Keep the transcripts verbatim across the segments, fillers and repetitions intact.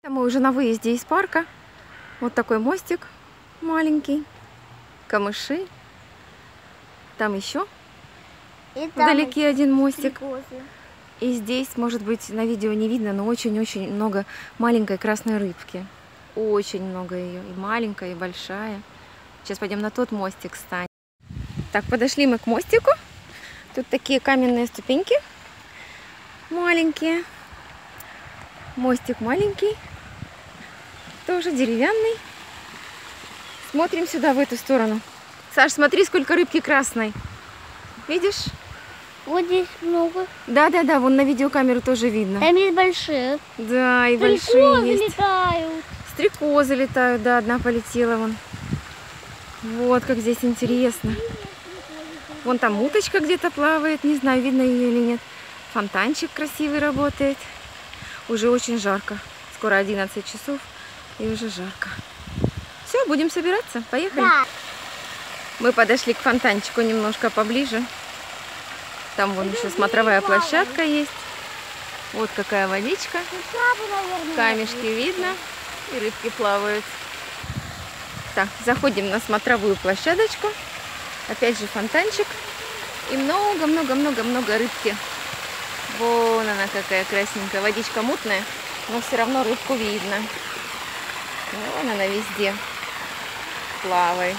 Мы уже на выезде из парка. Вот такой мостик маленький. Камыши. Там еще И вдалеке там один мостик. стрекозы. И здесь, может быть, на видео не видно, но очень-очень много маленькой красной рыбки. Очень много ее. И маленькая, и большая. Сейчас пойдем на тот мостик станем. Так, подошли мы к мостику. Тут такие каменные ступеньки. Маленькие. Мостик маленький. Тоже деревянный. Смотрим сюда, в эту сторону. Саш, смотри, сколько рыбки красной. Видишь? Вот здесь много. Да-да-да, вон на видеокамеру тоже видно. Там есть большие. Да, и Стрекозы большие есть. летают. Стрекозы летают, да, одна полетела вон. Вот как здесь интересно. Вон там уточка где-то плавает, не знаю, видно ее или нет. Фонтанчик красивый работает. Уже очень жарко. Скоро одиннадцать часов и уже жарко. Все, будем собираться. Поехали. Да. Мы подошли к фонтанчику немножко поближе. Там вон еще смотровая площадка есть. Вот какая водичка. Камешки видно. И рыбки плавают. Так, заходим на смотровую площадочку. Опять же фонтанчик. И много-много-много-много рыбки. Вон она какая красненькая. Водичка мутная, но все равно рыбку видно. Вон она везде плавает.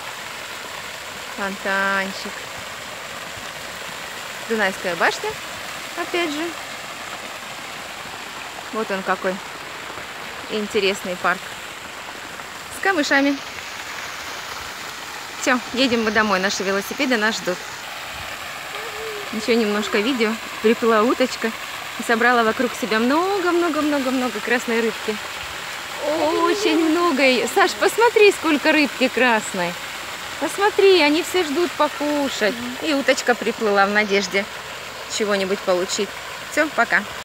Фонтанчик. Дунайская башня. Опять же. Вот он какой интересный парк. С камышами. Все, едем мы домой. Наши велосипеды нас ждут. Еще немножко видео. Приплыла уточка и собрала вокруг себя много-много-много-много красной рыбки. Очень много ее. Саш, посмотри, сколько рыбки красной. Посмотри, они все ждут покушать. И уточка приплыла в надежде чего-нибудь получить. Все, пока.